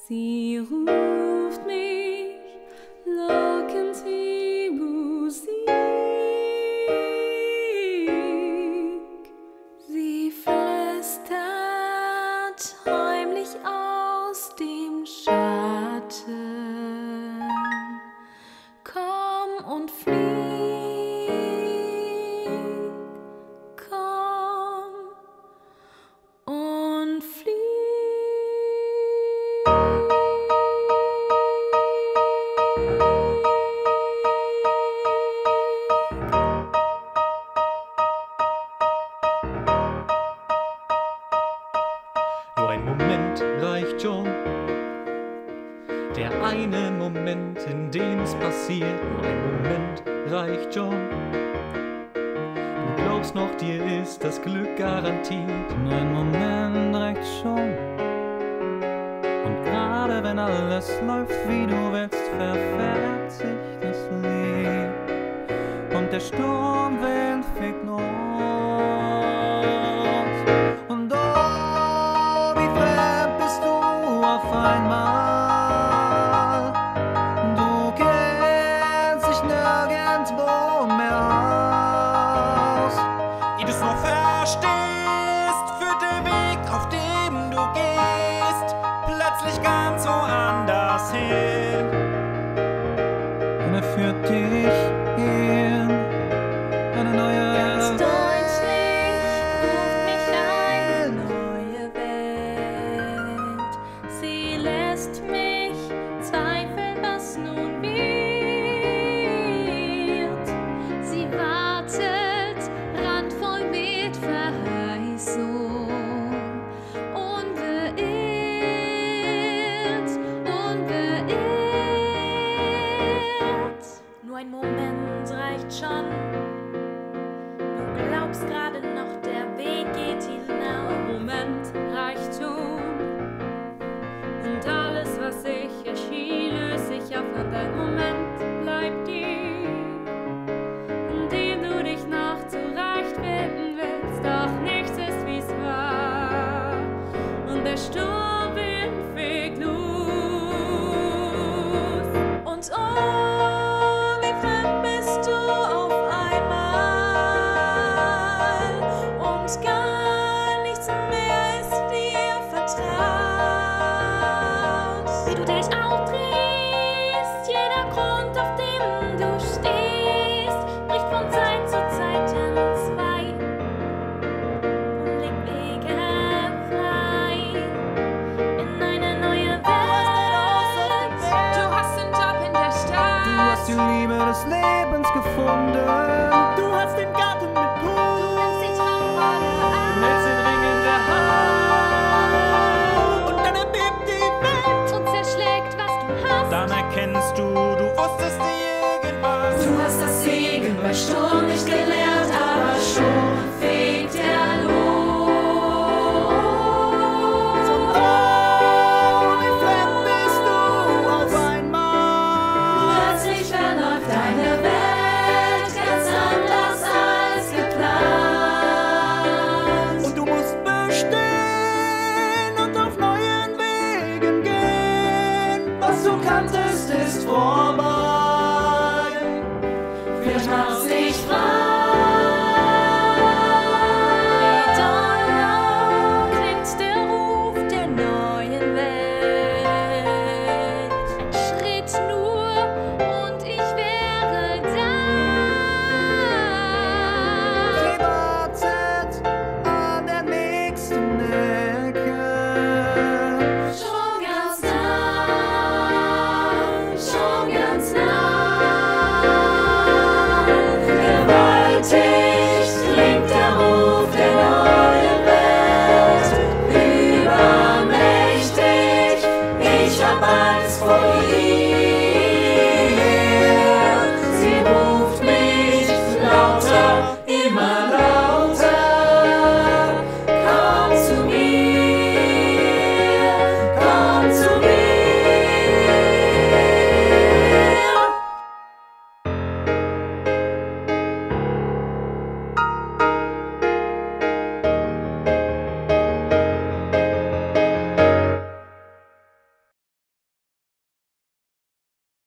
Sie ruft mich lockend wie Musik. Sie flüstert heimlich aus dem Schatten. Komm und flieg, komm und flieg. Nur ein Moment reicht schon, der eine Moment, in dem es passiert. Nur ein Moment reicht schon. Du glaubst noch, dir ist das Glück garantiert. Nur ein Moment reicht schon. Und gerade wenn alles läuft, wie du willst, verfährt sich das Lied. Und der Sturmwind fegt los. Und oh, wie fremd bist du auf einmal. Du kennst dich nirgendwo mehr aus. Wie du's noch verstehst, führt der Weg, auf dem du gehst, plötzlich ganz woanders hin. Und er führt dich in eine neue Ganz Welt. deutlich ruft mich eine neue Welt. Sie lässt mich zweifeln, was nun wird. Sie wartet, randvoll mit Verheißung. Unbeirrt, unbeirrt. Nur ein Moment reicht schon. Du glaubst gerade noch, der Weg geht hinaus. Ein Moment reicht schon. Und alles, was sich erschien, löst sich auf. Und ein Moment bleibt dir, in dem du dich noch zurechtfinden willst. Doch nichts ist, wie's war. Und der Sturm